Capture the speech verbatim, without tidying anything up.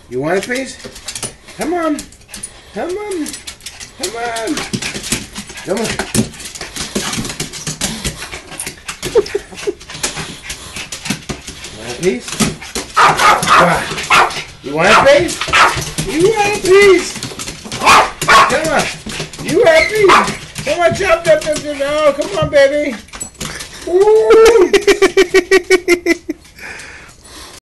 You want a piece? Come on. Come on. Come on. Come on. Want a piece? You want a piece? You want a piece? Come on. You want a piece? Come on, chop that. Oh, come on, baby. Ooh.